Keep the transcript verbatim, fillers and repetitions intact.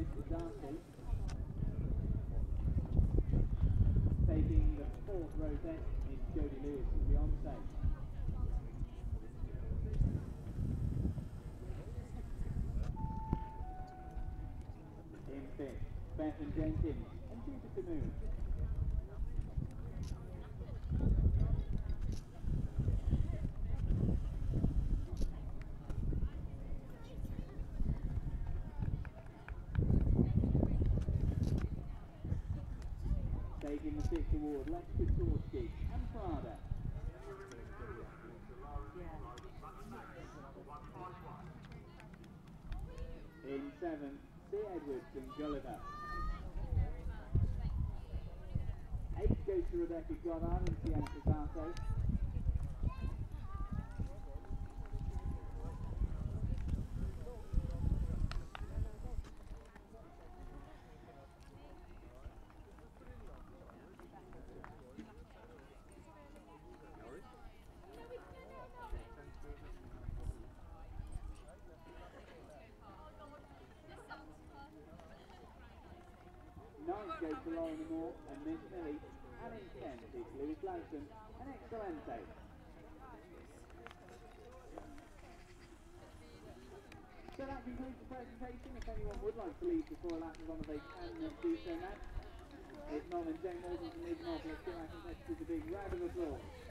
Mister Darcy. Taking the fourth rosette is Jodie Lewis and Beyonce. In fifth, Bethan Jenkins and Jupiter Moon. Taking the sixth award, Lex Kwiatkowski and Prada. In seventh, C. Edwards and Gulliver. Eight goes to Rebecca Goddard and Sienna Picasso. Ninth goes to Lauren Moore and Miss Millie, and in tenth is Lewis Lawson and Excelente. So that concludes the presentation. If anyone would like to leave before a lap is on, they can do so now. If not, then Jane Morgan from Leeds North, let's give our competitors a big round of applause.